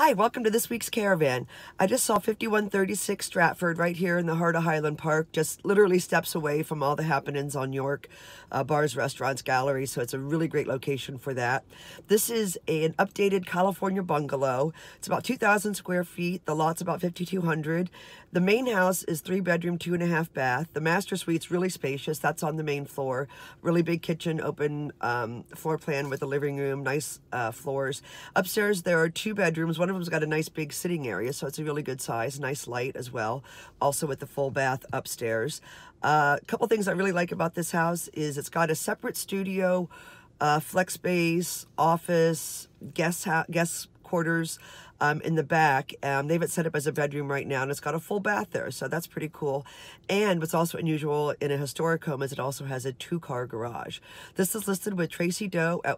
Hi, welcome to this week's Caravan. I just saw 5136 Stratford right here in the heart of Highland Park, just literally steps away from all the happenings on York, bars, restaurants, galleries, so it's a really great location for that. This is an updated California bungalow. It's about 2,000 square feet. The lot's about 5,200. The main house is 3-bedroom, 2.5 bath. The master suite's really spacious. That's on the main floor. Really big kitchen, open floor plan with a living room, nice floors. Upstairs there are 2 bedrooms. One of them's got a nice big sitting area, so it's a really good size, nice light as well. Also with the full bath upstairs. A couple things I really like about this house is it's got a separate studio, flex space, office, guest quarters in the back. They have it set up as a bedroom right now, and it's got a full bath there, so that's pretty cool. And what's also unusual in a historic home is it also has a 2-car garage. This is listed with Tracy Doe at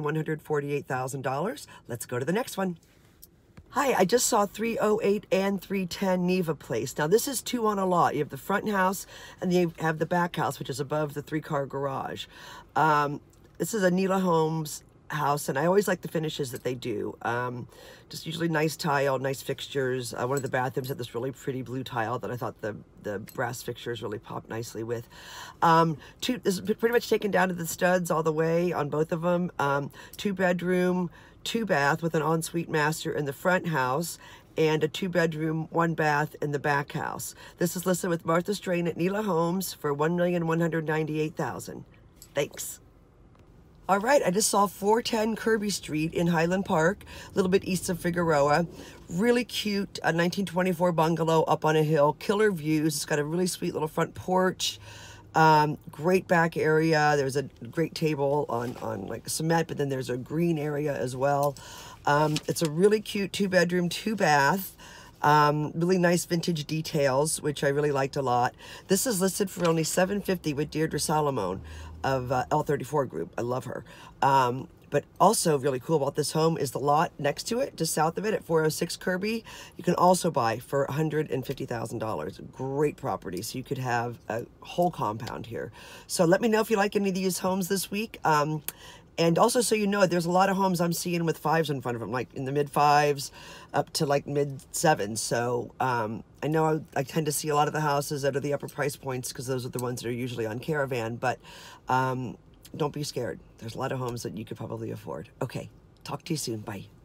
$1,148,000. Let's go to the next one. Hi, I just saw 308 and 310 Neva Place. Now this is 2 on a lot. You have the front house and you have the back house, which is above the 3-car garage. This is a Nela Homes house, and I always like the finishes that they do. Just usually nice tile, nice fixtures. One of the bathrooms had this really pretty blue tile that I thought the brass fixtures really popped nicely with. This is pretty much taken down to the studs all the way on both of them. 2-bedroom, 2-bath with an ensuite master in the front house, and a 2-bedroom, 1-bath in the back house. This is listed with Martha Strain at Nela Homes for $1,198,000. Thanks. All right, I just saw 410 Kirby Street in Highland Park, a little bit east of Figueroa. Really cute, a 1924 bungalow up on a hill, killer views. It's got a really sweet little front porch, great back area. There's a great table on like cement, but then there's a green area as well. It's a really cute 2-bedroom, 2-bath. Really nice vintage details, which I really liked a lot. This is listed for only $750 with Deirdre Solomon of L34 Group. I love her. But also really cool about this home is the lot next to it, just south of it at 406 Kirby. You can also buy for $150,000. Great property, so you could have a whole compound here. So let me know if you like any of these homes this week. And also, so you know, there's a lot of homes I'm seeing with 5s in front of them, like in the mid-5s up to like mid-7s. So I know I tend to see a lot of the houses that are the upper price points because those are the ones that are usually on Caravan. But don't be scared. There's a lot of homes that you could probably afford. Okay, talk to you soon. Bye.